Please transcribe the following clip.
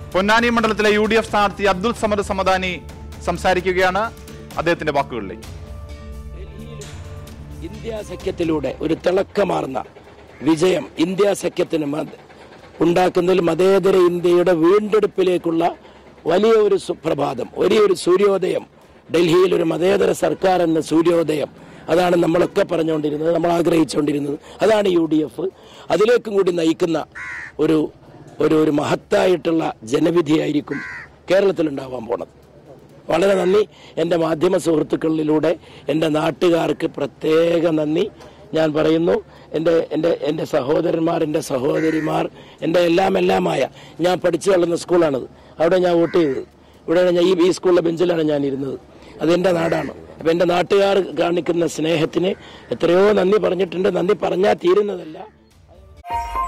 പൊന്നാനി മണ്ഡലത്തിലെ UDF സ്ഥാനാർത്ഥി അബ്ദുൾ സമദ് സമദാനി സംസാരിക്കുകയാണ്. അദ്ദേഹത്തിന്റെ വാക്കുകളിലേക്ക്. ഇന്ത്യ സഖ്യത്തിലൂടെ ഒരു തിളക്കമാർന്ന വിജയം ഇന്ത്യ സഖ്യത്തിന് ഉണ്ടാക്കുന്നതിൽ മതേതര ഇന്ത്യയുടെ വീണ്ടെടുപ്പിലേക്കുള്ള വലിയ ഒരു സുപ്രഭാതം, വലിയൊരു സൂര്യോദയം, ഡൽഹിയിൽ ഒരു മതേതര സർക്കാർ എന്ന സൂര്യോദയം, അതാണ് നമ്മളൊക്കെ പറഞ്ഞുകൊണ്ടിരുന്നത്, നമ്മൾ ആഗ്രഹിച്ചുകൊണ്ടിരുന്നത്. അതാണ് UDF. അതിലേക്കും കൂടി നയിക്കുന്ന ഒരു ഒരു മഹത്തായിട്ടുള്ള ജനവിധിയായിരിക്കും കേരളത്തിലുണ്ടാവാൻ പോണത്. വളരെ നന്ദി. എൻ്റെ മാധ്യമ സുഹൃത്തുക്കളിലൂടെ എൻ്റെ നാട്ടുകാർക്ക് പ്രത്യേക നന്ദി ഞാൻ പറയുന്നു. എൻ്റെ സഹോദരന്മാർ, എൻ്റെ സഹോദരിമാർ, എൻ്റെ എല്ലാമായ ഞാൻ പഠിച്ചു വളർന്ന സ്കൂളാണത്. അവിടെ ഞാൻ വോട്ട് ചെയ്തത്. ഇവിടെ ഞാൻ ഈ സ്കൂളിലെ ബെഞ്ചിലാണ് ഞാൻ ഇരുന്നത്. അതെൻ്റെ നാടാണ്. അപ്പം എൻ്റെ നാട്ടുകാർ കാണിക്കുന്ന സ്നേഹത്തിന് എത്രയോ നന്ദി പറഞ്ഞിട്ടുണ്ട്. നന്ദി പറഞ്ഞാൽ തീരുന്നതല്ല.